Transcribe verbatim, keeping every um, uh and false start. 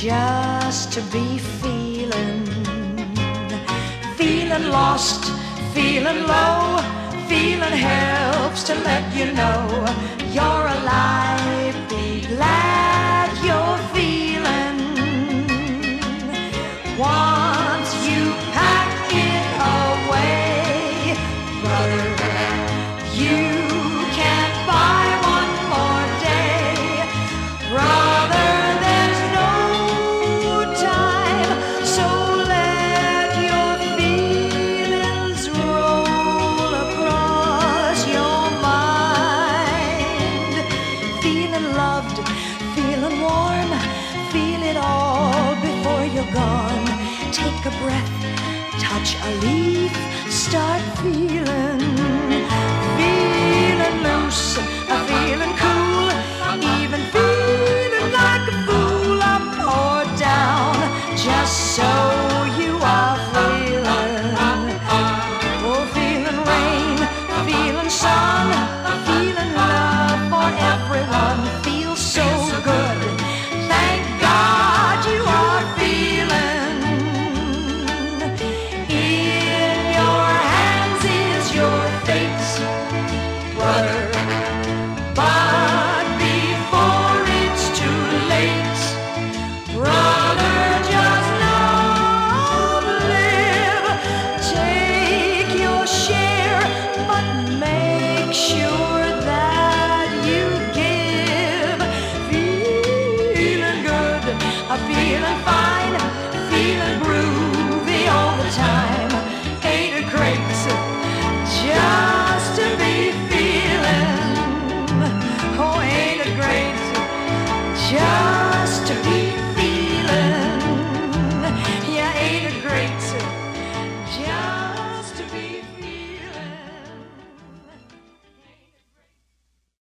just to be feeling, feeling lost, feeling low, feeling helps to let you know you're alive. Be glad you're feeling. Once you pack it away, brother, you can't buy one more day. Brother, there's no time, so let your feelings roll across your mind. Feeling loved, feeling warm, feel it all before you're gone. Take a breath, touch a leaf, start feeling. Feeling loose, feeling cool, even feeling like a fool. I'm poured down just so you are feeling. Oh, feeling rain, feeling sun, feeling love for everyone. Feels so good. Thank God you are feeling. In your hands is your fate, brother. But before it's too late, brother, just know, live. Take your share, but make sure that you give. Feeling good, feeling fine, feeling groovy all the time.